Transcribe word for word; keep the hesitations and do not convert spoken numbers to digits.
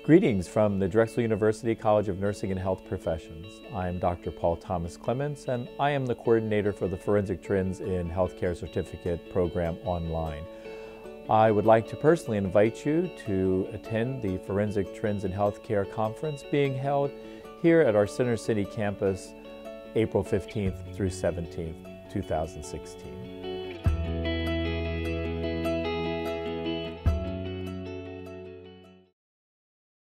Greetings from the Drexel University College of Nursing and Health Professions. I am Doctor Paul Thomas Clements, and I am the coordinator for the Forensic Trends in Healthcare Certificate program online. I would like to personally invite you to attend the Forensic Trends in Healthcare conference being held here at our Center City campus April fifteenth through seventeenth, two thousand sixteen.